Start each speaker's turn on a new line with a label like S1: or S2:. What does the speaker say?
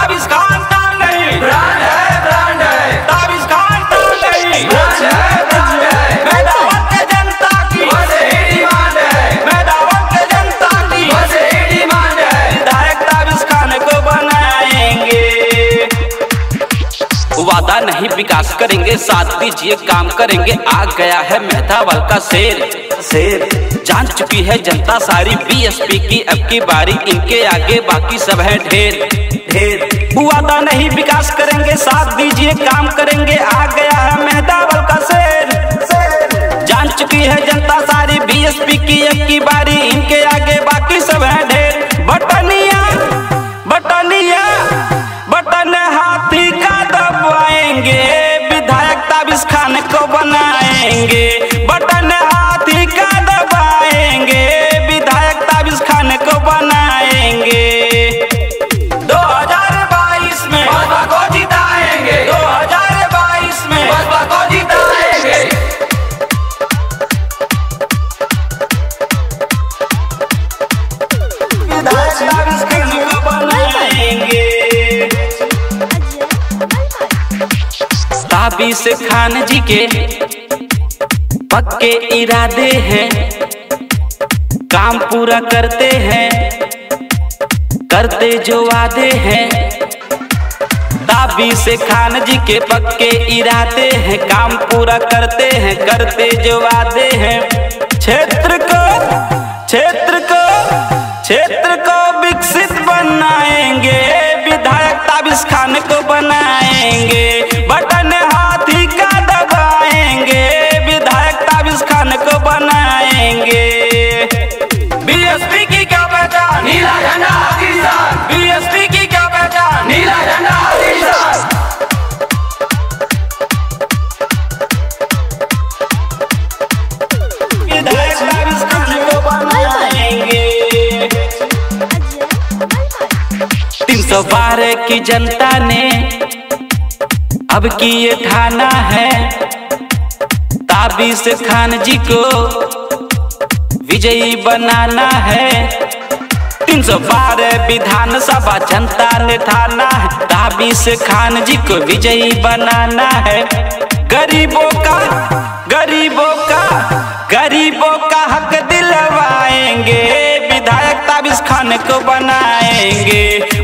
S1: ताबिश खान नाम नहीं,
S2: ब्रांड है, ब्रांड है।
S1: ताबिश खान नाम नहीं,
S2: ब्रांड है, ब्रांड है।
S1: मेदावत के जनता की
S2: बस यही डिमांड है,
S1: मेदावत के जनता की
S2: बस यही डिमांड है।
S1: विधायक ताबिश खान को बनाएंगे। वादा नहीं विकास करेंगे, साथ दीजिए काम करेंगे। आ गया है मेहतावल का शेर, जान चुकी है जनता सारी बीएसपी की अब की बारी। इनके आगे बाकी सब है ढेर। वादा नहीं विकास करेंगे, साथ दीजिए काम करेंगे। आ गया है मेहतावल का शेर, जान चुकी है जनता सारी बीएसपी की अब की बारी। इनके आगे बाकी सब है ढेर। बटन हाथी का दबाएंगे, विधायक ताबिश खान को बनाएंगे। बटन हाथी का दबाएंगे, विधायक ताबिश खान को बनाएंगे। 2022 में
S2: भाजपा को जिताएंगे,
S1: 2022 में
S2: भाजपा को जिताएंगे।
S1: विधायक ताबिश खान को बनाएंगे। ताबिश खान जी के पक्के इरादे हैं, काम पूरा करते हैं, करते जो वादे हैं। ताबिश खान जी के पक्के इरादे हैं, काम पूरा करते हैं, करते जो वादे हैं। क्षेत्र को विकसित बनाएंगे, विधायक ताबिश खान को बनाएंगे। बटन हाथी का दबाएंगे, विधायक ताबिश खान को बनाएंगे। बीएसपी की क्या पहचान,
S2: नीला झंडा किसान,
S1: बीएसपी की क्या पहचान,
S2: नीला झंडा किसान।
S1: विधायक ताबिश खान को बनाएंगे। 312 की जनता ने अब की ये ठाना है, ताबिश खान जी को विजयी बनाना है। 312 विधानसभा जनता ने ठाना है, ताबिश खान जी को विजयी बनाना है। गरीबों का हक दिलवाएंगे, विधायक ताबिश खान को बनाएंगे।